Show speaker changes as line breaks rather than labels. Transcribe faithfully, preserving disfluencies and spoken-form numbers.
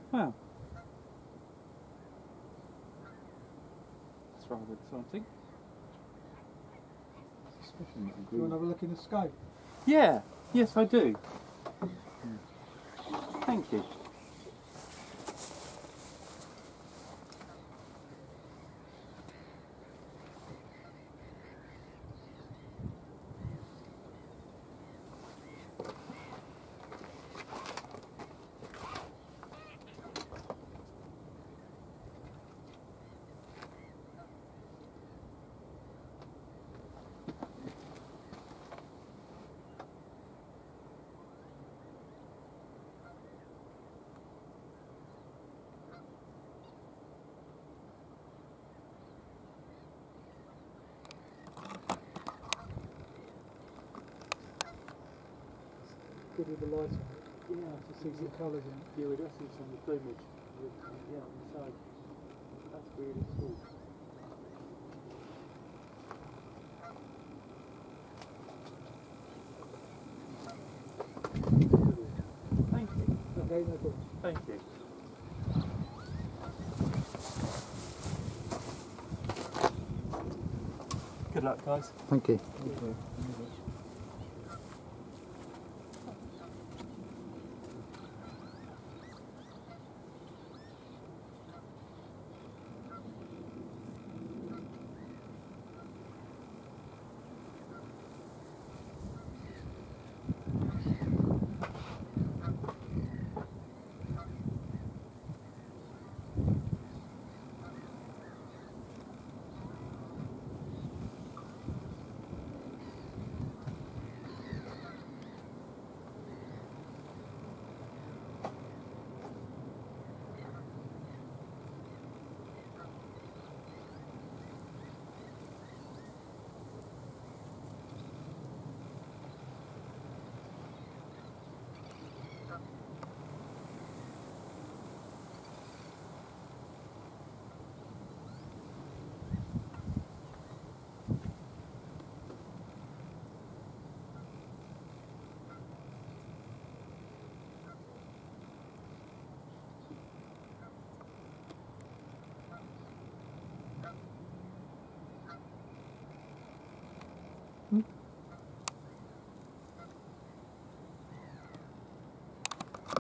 Wow. That's rather exciting.
Especially not
Do you want to have a look in the scope?
Yeah, yes I do. Thank you.
Good with the light on it. Yeah, to see the colours in it.
Yeah, we does see some of the plumage. Yeah, on the side. That's really cool. Thank you.
Okay, no problem.
Thank you. Good luck, guys.
Thank you.
Thank you.
Hmm?